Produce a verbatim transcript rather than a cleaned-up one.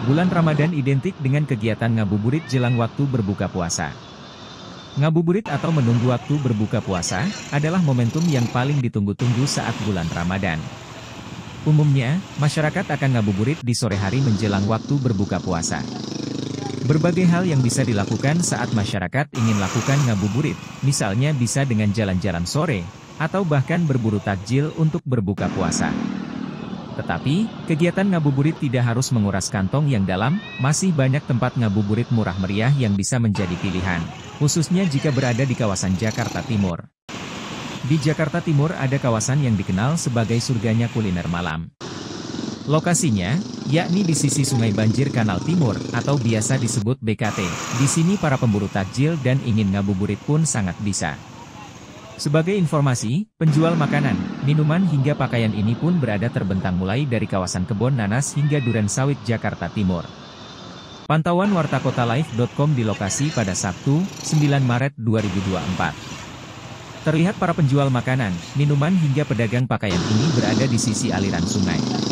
Bulan Ramadan identik dengan kegiatan ngabuburit jelang waktu berbuka puasa. Ngabuburit atau menunggu waktu berbuka puasa, adalah momentum yang paling ditunggu-tunggu saat bulan Ramadan. Umumnya, masyarakat akan ngabuburit di sore hari menjelang waktu berbuka puasa. Berbagai hal yang bisa dilakukan saat masyarakat ingin lakukan ngabuburit, misalnya bisa dengan jalan-jalan sore, atau bahkan berburu takjil untuk berbuka puasa. Tetapi, kegiatan ngabuburit tidak harus menguras kantong yang dalam, masih banyak tempat ngabuburit murah meriah yang bisa menjadi pilihan, khususnya jika berada di kawasan Jakarta Timur. Di Jakarta Timur ada kawasan yang dikenal sebagai surganya kuliner malam. Lokasinya, yakni di sisi Sungai Banjir Kanal Timur, atau biasa disebut B K T. Di sini para pemburu takjil dan ingin ngabuburit pun sangat bisa. Sebagai informasi, penjual makanan, minuman hingga pakaian ini pun berada terbentang mulai dari kawasan Kebon Nanas hingga Duren Sawit Jakarta Timur. Pantauan wartakotalive dot com di lokasi pada Sabtu, sembilan Maret dua ribu dua puluh empat. Terlihat para penjual makanan, minuman hingga pedagang pakaian ini berada di sisi aliran sungai.